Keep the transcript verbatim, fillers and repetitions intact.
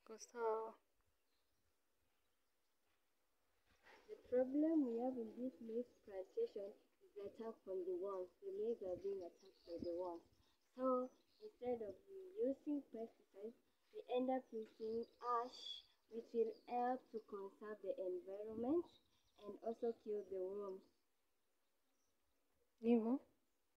So The problem we have in this maize plantation is the attack from the worms. The maize are being attacked by the worms. So instead of using pesticides, we end up using ash, which will help to conserve the environment and also kill the worms. Nemo.